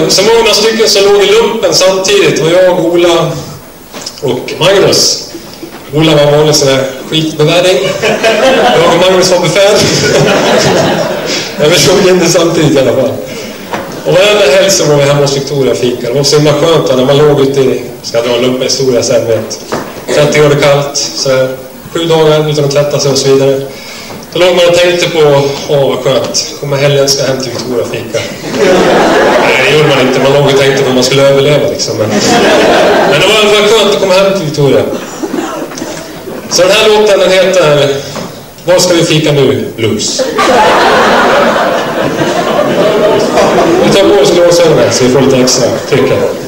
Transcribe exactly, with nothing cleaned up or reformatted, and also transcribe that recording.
så många stycken som låg i lumpen samtidigt var jag, Ola och Magnus. Ola var vanlig sån här skitbevärdning. Jag och Magnus var befäl. Jag förstod inte samtidigt i alla fall. Och varenda helg så var vi hemma hos Victoria och fika. Det var så himla skönt när man låg ute i, ska jag dra en lumpenhistoria sen, vet, trettio grader kallt, så här, sju dagar utan att tvätta sig och så vidare. Då låg man och tänkte på, åh vad skönt, kommer helgen ska hem till Victoria och fika. Nej, det gjorde man inte, man låg och tänkte på att man skulle överleva liksom. Men, men det var i alla fall skönt att komma hem till Victoria. Så den här låten, den heter Vad ska vi fika nu? Blues. Vi tar på oss glasögonen så vi får lite extra tryck här.